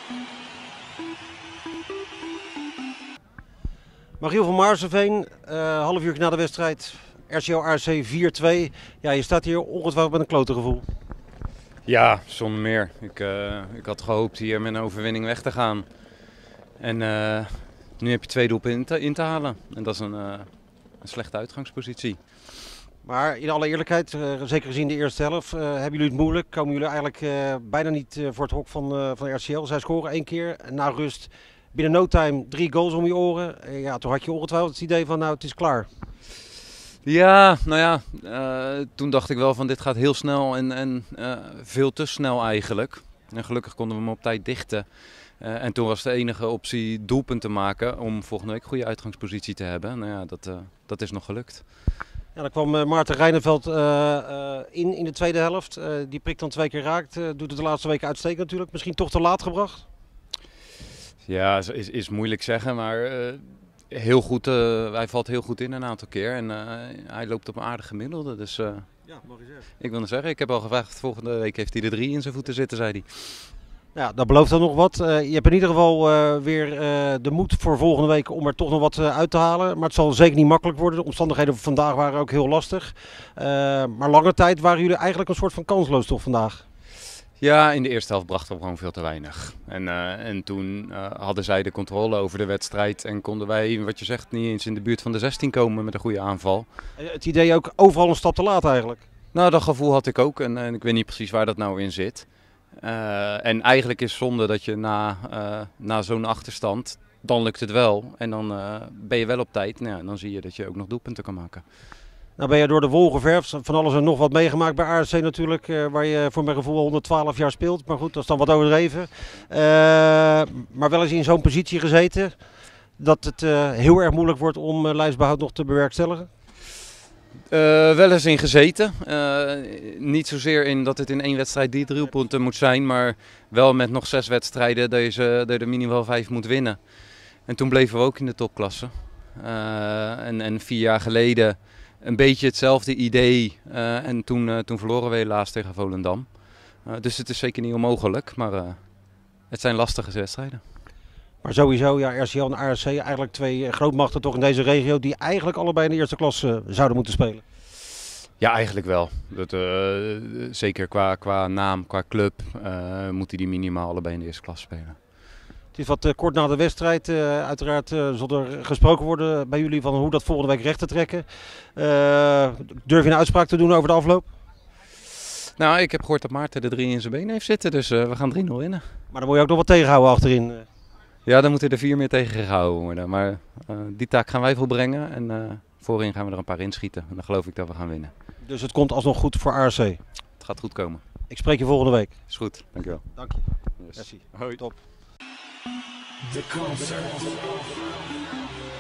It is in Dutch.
Mariel van Maarseveen, half uur na de wedstrijd, RCL ARC 4-2. Ja, je staat hier ongetwijfeld met een klote gevoel. Ja, zonder meer. Ik had gehoopt hier met een overwinning weg te gaan. En nu heb je 2 doelpunten in te halen. En dat is een slechte uitgangspositie. Maar in alle eerlijkheid, zeker gezien de eerste helft, hebben jullie het moeilijk. Komen jullie eigenlijk bijna niet voor het hok van RCL. Zij scoren 1 keer na rust. Binnen no time 3 goals om je oren. Ja, toen had je ongetwijfeld het idee van nou, het is klaar. Ja, nou ja, toen dacht ik wel van dit gaat heel snel en veel te snel eigenlijk. En gelukkig konden we hem op tijd dichten. En toen was de enige optie doelpunten maken om volgende week een goede uitgangspositie te hebben. Nou ja, dat is nog gelukt. Ja, dan kwam Maarten Rijneveld in de tweede helft. Die prikt dan 2 keer raakt. Doet het de laatste weken uitstekend natuurlijk. Misschien toch te laat gebracht? Ja, is moeilijk zeggen, maar heel goed. Hij valt heel goed in een aantal keer en hij loopt op een aardig gemiddelde. Dus ja, mag je zeggen. ik wil zeggen, ik heb al gevraagd, volgende week heeft hij er 3 in zijn voeten zitten, zei hij. Ja, dat belooft dan nog wat. Je hebt in ieder geval weer de moed voor volgende week om er toch nog wat uit te halen. Maar het zal zeker niet makkelijk worden. De omstandigheden van vandaag waren ook heel lastig. Maar lange tijd waren jullie eigenlijk een soort van kansloos toch vandaag? Ja, in de eerste helft brachten we gewoon veel te weinig. En toen hadden zij de controle over de wedstrijd en konden wij, wat je zegt, niet eens in de buurt van de 16 komen met een goede aanval. Het idee ook overal een stap te laat eigenlijk? Nou, dat gevoel had ik ook en ik weet niet precies waar dat nou in zit. En eigenlijk is het zonde dat je na zo'n achterstand, dan lukt het wel. En dan ben je wel op tijd. Nou ja, dan zie je dat je ook nog doelpunten kan maken. Nou ben je door de wol geverfd, van alles en nog wat meegemaakt bij ARC natuurlijk, waar je voor mijn gevoel 112 jaar speelt. Maar goed, dat is dan wat overdreven. Maar wel eens in zo'n positie gezeten, dat het heel erg moeilijk wordt om lijfsbehoud nog te bewerkstelligen? Wel eens in gezeten. Niet zozeer in dat het in 1 wedstrijd 3 doelpunten moet zijn, maar wel met nog 6 wedstrijden dat je er minimaal 5 moet winnen. En toen bleven we ook in de topklasse. En 4 jaar geleden een beetje hetzelfde idee. En toen verloren we helaas tegen Volendam. Dus het is zeker niet onmogelijk, maar het zijn lastige wedstrijden. Maar sowieso, ja, RCL en ARC, eigenlijk 2 grootmachten toch in deze regio die eigenlijk allebei in de eerste klasse zouden moeten spelen. Ja, eigenlijk wel. Zeker qua naam, qua club, moeten die minimaal allebei in de eerste klasse spelen. Het is wat kort na de wedstrijd. Uiteraard zal er gesproken worden bij jullie van hoe dat volgende week recht te trekken. Durf je een uitspraak te doen over de afloop? Nou, ik heb gehoord dat Maarten er 3 in zijn benen heeft zitten, dus we gaan 3-0 winnen. Maar dan moet je ook nog wat tegenhouden achterin. Ja, dan moeten er 4 meer tegengehouden worden. Maar die taak gaan wij volbrengen en voorin gaan we er een paar inschieten. En dan geloof ik dat we gaan winnen. Dus het komt alsnog goed voor ARC? Het gaat goed komen. Ik spreek je volgende week. Is goed, dankjewel. Dank je. Yes. Merci. Hoi. Top. The concert.